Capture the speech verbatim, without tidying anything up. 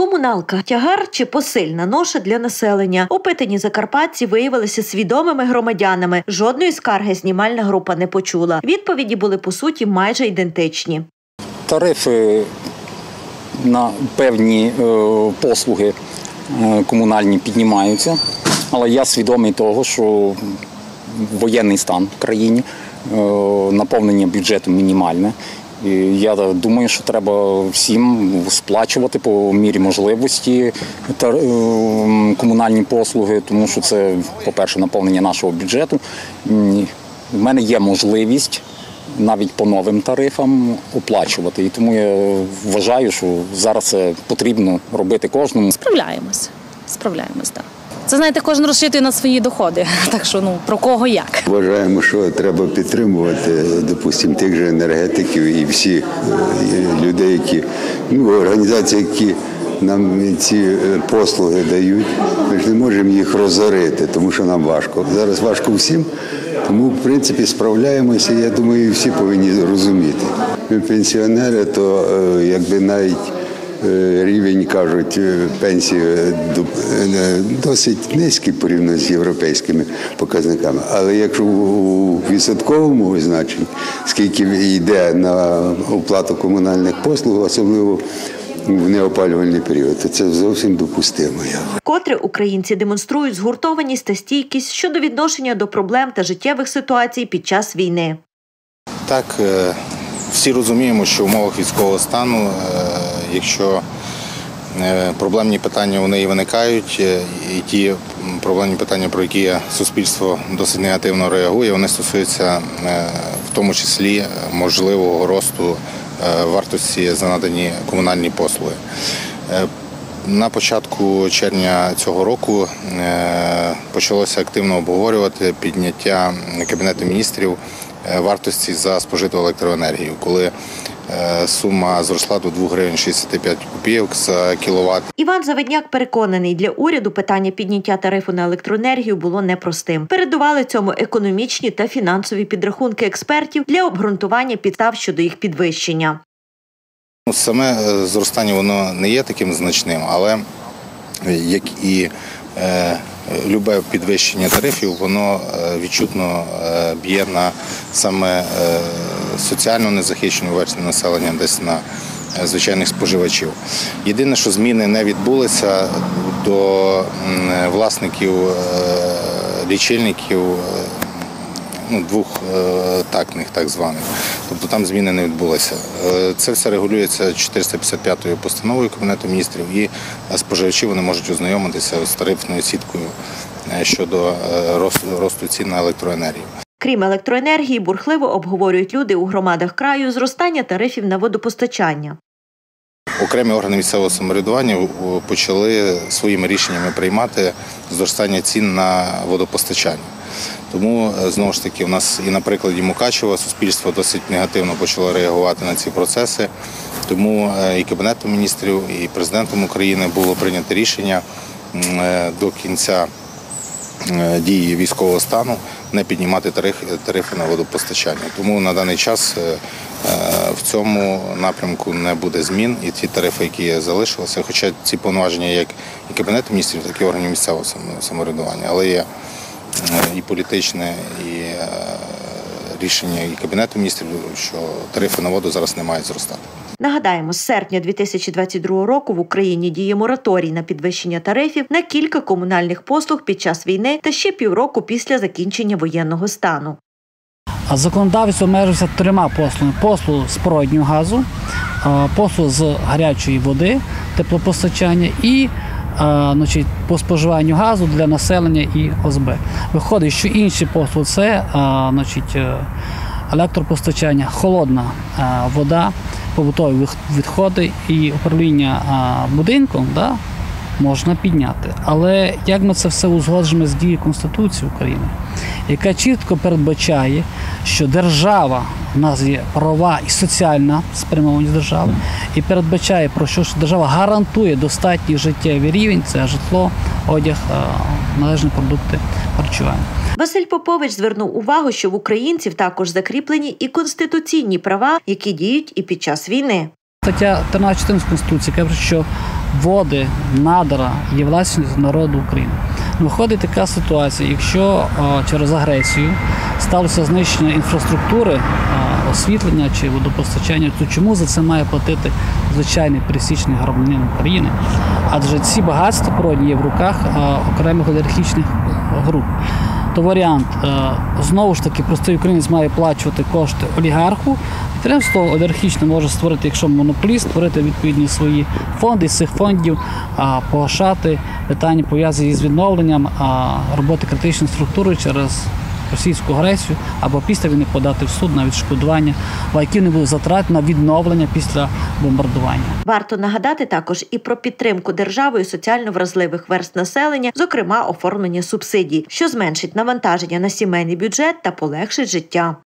Комуналка – тягар чи посильна ноша для населення. Опитані закарпатці виявилися свідомими громадянами. Жодної скарги знімальна група не почула. Відповіді були, по суті, майже ідентичні. Тарифи на певні послуги комунальні піднімаються, але я свідомий того, що воєнний стан в країні, наповнення бюджету мінімальне. І я думаю, що треба всім сплачувати по мірі можливості комунальні послуги, тому що це, по-перше, наповнення нашого бюджету. У мене є можливість навіть по новим тарифам оплачувати. І тому я вважаю, що зараз це потрібно робити кожному. Справляємось. Справляємось, так. Це, знаєте, кожен розчитує на свої доходи, так що, ну, про кого як. Вважаємо, що треба підтримувати, допустимо, тих же енергетиків і всіх людей, які, ну, організації, які нам ці послуги дають. Ми ж не можемо їх розорити, тому що нам важко. Зараз важко всім, тому, в принципі, справляємося, я думаю, всі повинні розуміти. Ми пенсіонери, то якби навіть рівень, кажуть, пенсії досить низький порівняно з європейськими показниками. Але якщо у відсотковому значенні, скільки йде на оплату комунальних послуг, особливо в неопалювальний період, то це зовсім допустимо. Вкотре українці демонструють згуртованість та стійкість щодо відношення до проблем та життєвих ситуацій під час війни. Так, всі розуміємо, що в умовах військового стану, якщо проблемні питання вони і виникають, і ті проблемні питання, про які суспільство досить негативно реагує, вони стосуються в тому числі можливого росту вартості за надані комунальні послуги. На початку червня цього року почалося активно обговорювати підняття Кабінету міністрів вартості за спожиту електроенергію, коли сума зросла до двох гривень шістдесят п'ять копійок за кіловат. Іван Завидняк переконаний, для уряду питання підняття тарифу на електроенергію було непростим. Передували цьому економічні та фінансові підрахунки експертів для обґрунтування підстав щодо їх підвищення. Саме зростання воно не є таким значним, але як і любе підвищення тарифів, воно відчутно б'є на саме соціально незахищену версту населення, десь на звичайних споживачів. Єдине, що зміни не відбулися до власників лічильників, ну, двохтактних так званих. Тобто там зміни не відбулися. Це все регулюється чотириста п'ятдесят п'ятою постановою Кабінету міністрів, і споживачі вони можуть ознайомитися з тарифною сіткою щодо росту, росту цін на електроенергію. Крім електроенергії, бурхливо обговорюють люди у громадах краю зростання тарифів на водопостачання. Окремі органи місцевого самоврядування почали своїми рішеннями приймати зростання цін на водопостачання. Тому, знову ж таки, у нас і на прикладі Мукачева суспільство досить негативно почало реагувати на ці процеси. Тому і Кабінетом міністрів, і Президентом України було прийнято рішення до кінця дії військового стану не піднімати тарифи на водопостачання. Тому на даний час в цьому напрямку не буде змін, і ті тарифи, які залишилися, хоча ці повноваження як і Кабінету міністрів, так і органів місцевого самоврядування, але є і політичне, і рішення і Кабінету міністрів, що тарифи на воду зараз не мають зростати. Нагадаємо, з серпня дві тисячі двадцять другого року в Україні діє мораторій на підвищення тарифів на кілька комунальних послуг під час війни та ще півроку після закінчення воєнного стану. А законодавець обмежився трьома послугами. Послуг з природнього газу, послуг з гарячої води, теплопостачання і значить, по споживанню газу для населення і О С Б. Виходить, що інші послуги – це значить, електропостачання, холодна вода, побутові відходи і управління будинком, да, можна підняти. Але як ми це все узгоджуємо з дією Конституції України, яка чітко передбачає, що держава, у нас є права і соціальна спрямованість держави, і передбачає, про що, що держава гарантує достатній життєвий рівень, це житло, одяг, належні продукти харчування. Василь Попович звернув увагу, що в українців також закріплені і конституційні права, які діють і під час війни. Стаття тринадцять чотирнадцять Конституції каже, що води, надра є власністю народу України. Виходить така ситуація, якщо о, через агресію сталося знищення інфраструктури, о, освітлення чи водопостачання, то чому за це має платити звичайний пересічний громадянин України? Адже ці багатства природні є в руках о, окремих олігархічних груп. То варіант, знову ж таки, простий українець має плачувати кошти олігарху, підприємство олігархічне може створити, якщо монополіст, створити відповідні свої фонди, з цих фондів погашати питання, пов'язані з відновленням роботи критичної структури через російську агресію, або після війни подати в суд на відшкодування, які не будуть затрат на відновлення після бомбардування. Варто нагадати також і про підтримку державою соціально вразливих верств населення, зокрема оформлення субсидій, що зменшить навантаження на сімейний бюджет та полегшить життя.